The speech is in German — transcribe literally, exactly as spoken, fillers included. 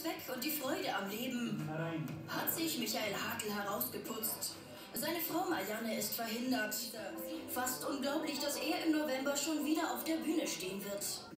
weg und die Freude am Leben hat sich Michael Hartl herausgeputzt. Seine Frau Marianne ist verhindert. Fast unglaublich, dass er im November schon wieder auf der Bühne stehen wird.